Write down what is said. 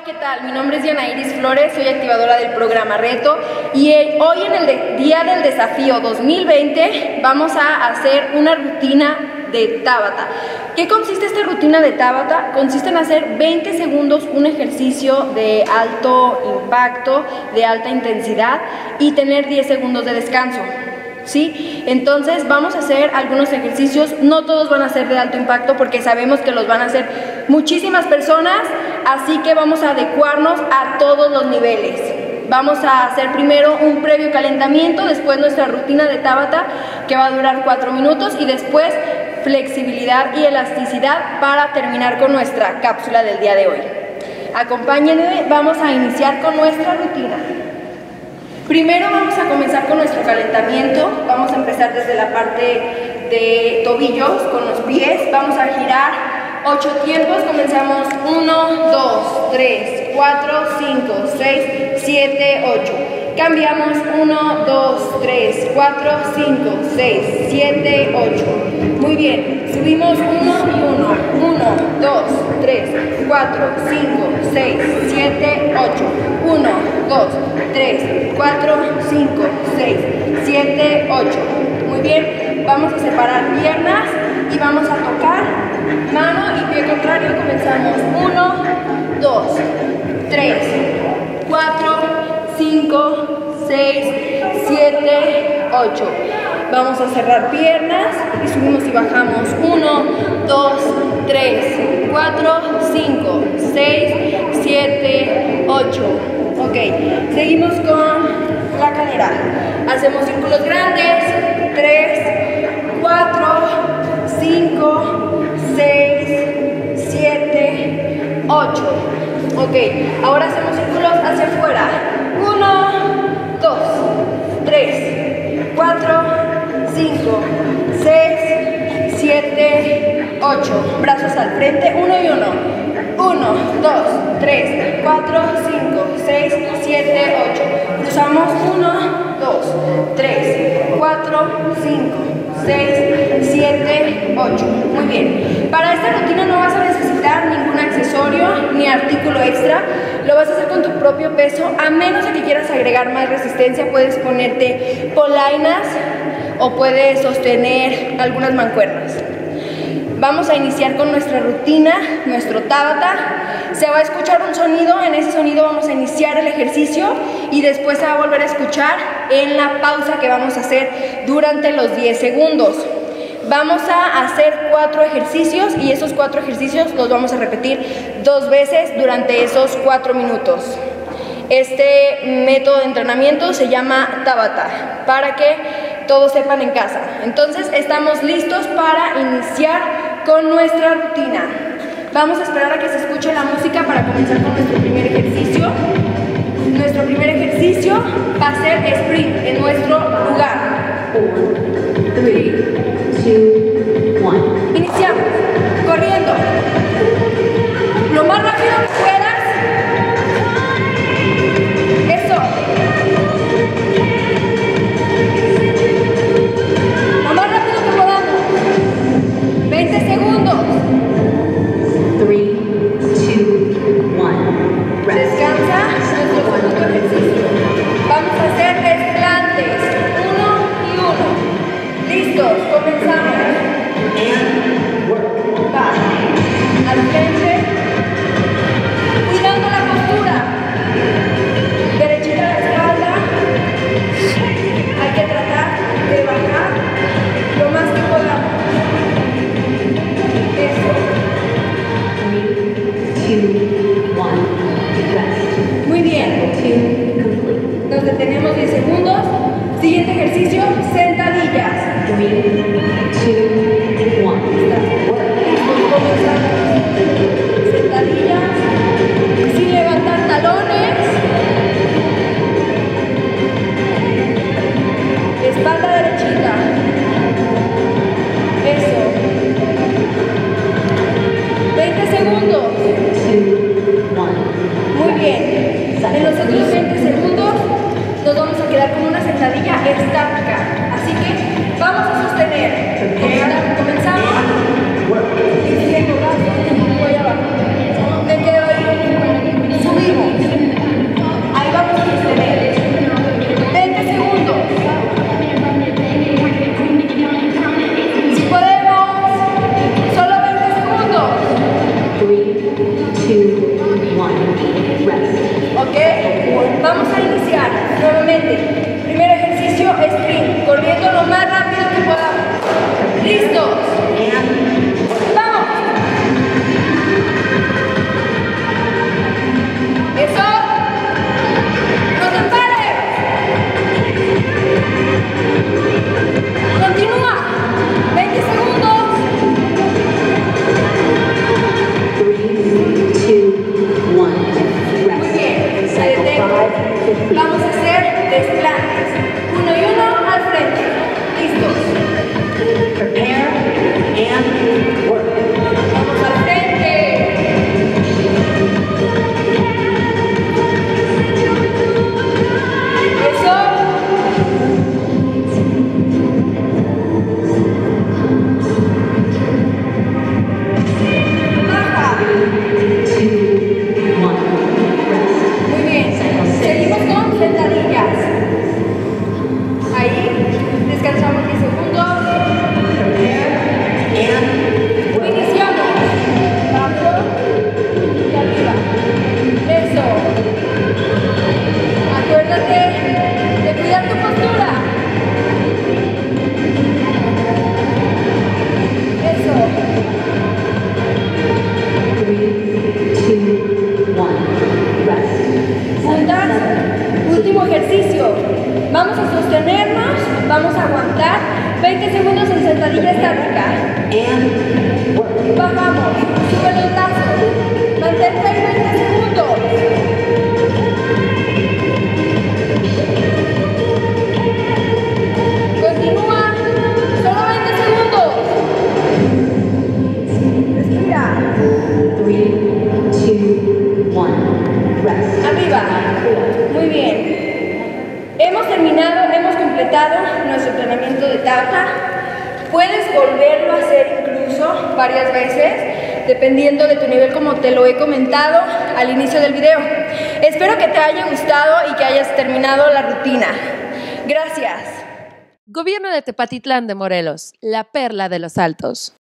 Hola, ¿qué tal? Mi nombre es Diana Iris Flores, soy activadora del programa Reto y hoy en el Día del Desafío 2020 vamos a hacer una rutina de Tabata. ¿Qué consiste esta rutina de Tabata? Consiste en hacer 20 segundos un ejercicio de alto impacto, de alta intensidad y tener 10 segundos de descanso. ¿Sí? Entonces vamos a hacer algunos ejercicios, no todos van a ser de alto impacto porque sabemos que los van a hacer muchísimas personas, así que vamos a adecuarnos a todos los niveles. Vamos a hacer primero un previo calentamiento, después nuestra rutina de Tabata que va a durar 4 minutos y después flexibilidad y elasticidad para terminar con nuestra cápsula del día de hoy. Acompáñenme, vamos a iniciar con nuestra rutina. Primero vamos a comenzar con nuestro calentamiento, vamos a empezar desde la parte de tobillos con los pies, vamos a girar 8 tiempos, comenzamos 1, 2, 3, 4, 5, 6, 7, 8. Cambiamos 1, 2, 3, 4, 5, 6, 7, 8. Muy bien, subimos 1 y 1, 1, 2, 3, 4, 5, 6, 7, 8. 1, 2, 3, 4, 5, 6, 7, 8. Muy bien, vamos a separar piernas y vamos a tocar mano y pie contrario. Comenzamos 1, 2, 3, 4, 5, 6, 7, 8. Vamos a cerrar piernas y subimos y bajamos 1, 2, 3, 4, 5, 6, 7, 8. Ok, seguimos con la cadera. Hacemos círculos grandes. 3, 4, 5, 6, 7, 8. Ok, ahora hacemos círculos hacia afuera. 1, 2, 3, 4, 5, 6, 7, 8. Brazos al frente, 1 y 1. 1, 2, 3, 4, 5, 6, 7, 8. Cruzamos 1, 2, 3, 4, 5, 6, 7, 8. Muy bien. Para esta rutina no vas a necesitar ningún accesorio ni artículo extra. Lo vas a hacer con tu propio peso. A menos de que quieras agregar más resistencia, puedes ponerte polainas o puedes sostener algunas mancuernas. Vamos a iniciar con nuestra rutina, nuestro Tabata. Se va a escuchar un sonido, en ese sonido vamos a iniciar el ejercicio y después se va a volver a escuchar en la pausa que vamos a hacer durante los 10 segundos. Vamos a hacer 4 ejercicios y esos 4 ejercicios los vamos a repetir 2 veces durante esos 4 minutos. Este método de entrenamiento se llama Tabata, para que todos sepan en casa. Entonces estamos listos para iniciar con nuestra rutina. Vamos a esperar a que se escuche la música para comenzar con nuestro primer ejercicio. Nuestro primer ejercicio va a ser sprint en nuestro lugar. 4, 3, 2, 1. Iniciamos corriendo lo más rápido que puedas. Eso. Lo más rápido que podamos. 20 segundos. 3, 2, 1. Descansa nuestro segundo ejercicio. Vamos a hacer desplantes. 1 y 1. Listos, comenzamos. and work. Bajamos, sube los brazos, mantente ahí 20 segundos. Continúa, solo 20 segundos. Respira. 3, 2, 1. Rest. Arriba. Muy bien. Hemos terminado, hemos completado nuestro entrenamiento de Tabata. Puedes volverlo a hacer incluso varias veces, dependiendo de tu nivel, como te lo he comentado al inicio del video. Espero que te haya gustado y que hayas terminado la rutina. Gracias. Gobierno de Tepatitlán de Morelos, la perla de los Altos.